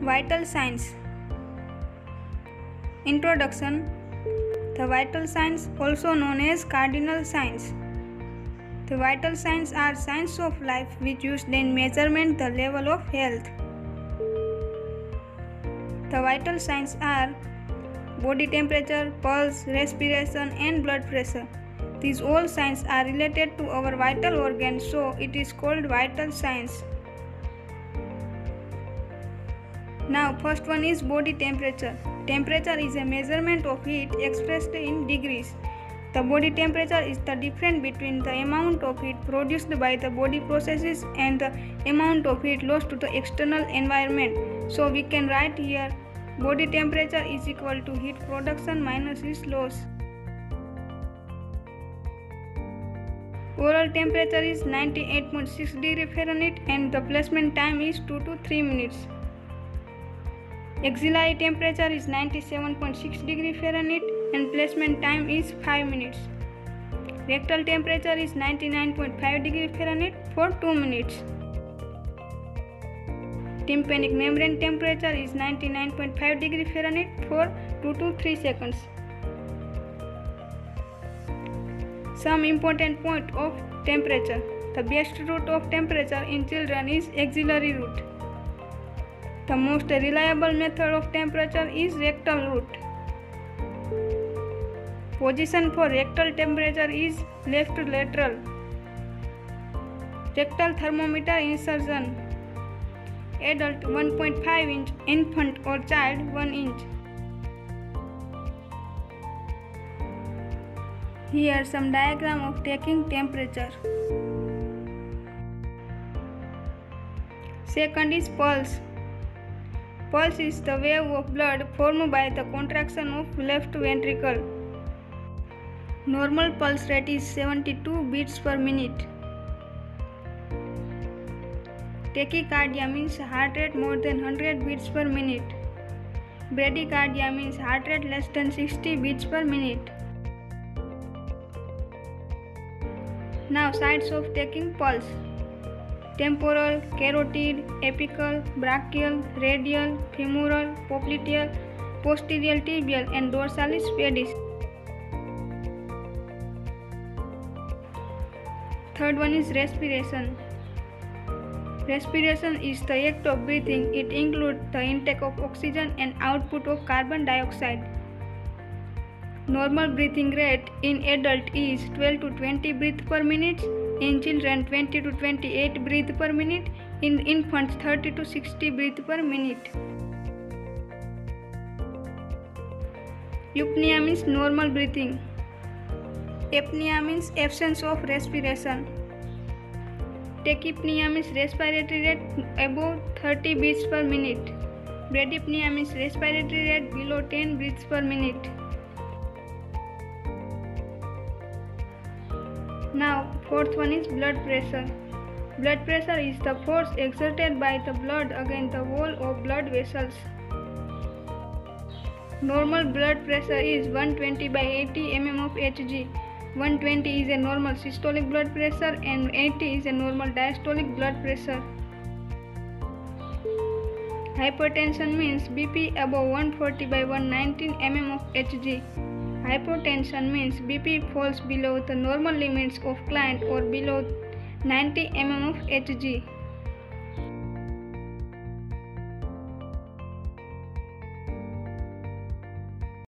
Vital signs. Introduction. The vital signs, also known as cardinal signs. The vital signs are signs of life which used in measurement the level of health. The vital signs are body temperature, pulse, respiration, and blood pressure. These all signs are related to our vital organs, so it is called vital signs. Now, first one is body temperature. Temperature is a measurement of heat expressed in degrees. The body temperature is the difference between the amount of heat produced by the body processes and the amount of heat lost to the external environment. So we can write here body temperature is equal to heat production minus heat loss. Oral temperature is 98.6 degree Fahrenheit and the placement time is 2 to 3 minutes. Axillary temperature is 97.6 degree Fahrenheit and placement time is 5 minutes. Rectal temperature is 99.5 degree Fahrenheit for 2 minutes. Tympanic membrane temperature is 99.5 degree Fahrenheit for 2 to 3 seconds. Some important point of temperature. The best route of temperature in children is axillary route. The most reliable method of temperature is rectal route. Position for rectal temperature is left lateral. Rectal thermometer insertion. Adult 1.5 inch, infant or child 1 inch. Here some diagram of taking temperature. Second is pulse. Pulse is the wave of blood formed by the contraction of left ventricle. Normal pulse rate is 72 beats per minute. Tachycardia means heart rate more than 100 beats per minute. Bradycardia means heart rate less than 60 beats per minute. Now sites of taking pulse. Temporal, carotid, apical, brachial, radial, femoral, popliteal, posterior tibial and dorsalis pedis. Third one is respiration. Respiration is the act of breathing. It includes the intake of oxygen and output of carbon dioxide. Normal breathing rate in adult is 12 to 20 breaths per minute. In children 20 to 28 breaths per minute. In infants 30 to 60 breaths per minute. Eupnea means normal breathing. Apnea means absence of respiration. Tachypnea means respiratory rate above 30 beats per minute. Bradypnea means respiratory rate below 10 breaths per minute. Now, fourth one is blood pressure. Blood pressure is the force exerted by the blood against the wall of blood vessels. Normal blood pressure is 120 by 80 mm of Hg. 120 is a normal systolic blood pressure and 80 is a normal diastolic blood pressure. Hypertension means BP above 140 by 119 mm of Hg. Hypotension means BP falls below the normal limits of client or below 90 mm of Hg.